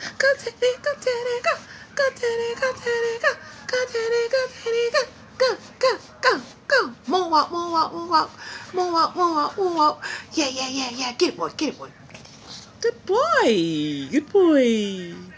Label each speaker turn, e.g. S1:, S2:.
S1: Go Teddy, go Teddy, go. Go Teddy, go Teddy, go. Go Teddy, go Teddy, go. Go, go, go, go. Moonwalk, moonwalk, moonwalk. Moonwalk, moonwalk, moonwalk. Yeah, yeah, yeah, yeah. Get it, boy, get it, boy. Good boy. Good boy.